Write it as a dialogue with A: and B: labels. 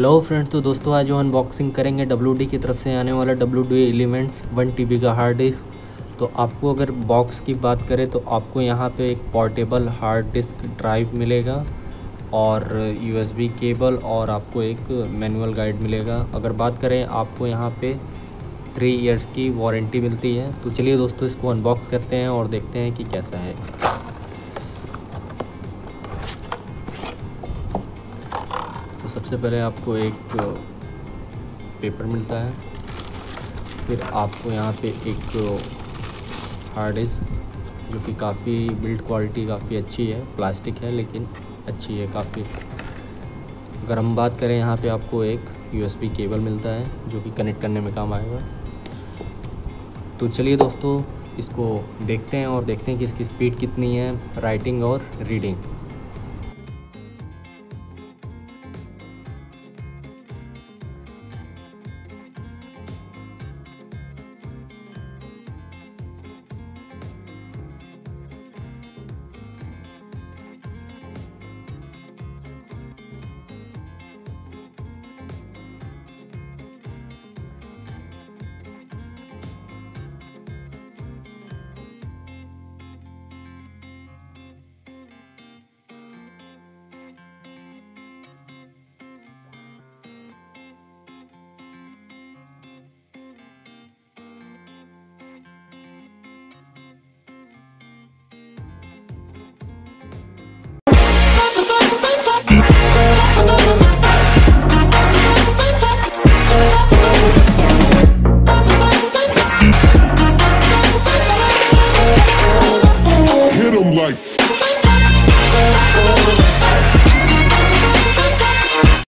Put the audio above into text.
A: Hello friends, तो दोस्तों आज जो अनबॉक्सिंग करेंगे WD की तरफ से आने वाला WD एलिमेंट्स 1 TB का हार्ड डिस्क। तो आपको अगर बॉक्स की बात करें तो आपको यहाँ पे एक पोर्टेबल हार्ड डिस्क ड्राइव मिलेगा और USB केबल और आपको एक मैनुअल गाइड मिलेगा। अगर बात करें आपको यहाँ पे 3 इयर्स की वारंटी मिलती है। तो चलिए दोस्तों इसको अनबॉक्स करते हैं और देखते हैं कि कैसा है। तो सबसे पहले आपको एक पेपर मिलता है, फिर आपको यहाँ पे एक हार्ड डिस्क जो कि काफ़ी बिल्ड क्वालिटी काफ़ी अच्छी है, प्लास्टिक है लेकिन अच्छी है काफ़ी। अगर हम बात करें यहाँ पे आपको एक USB केबल मिलता है जो कि कनेक्ट करने में काम आएगा। तो चलिए दोस्तों इसको देखते हैं और देखते हैं कि इसकी स्पीड कितनी है, राइटिंग और रीडिंग।
B: Like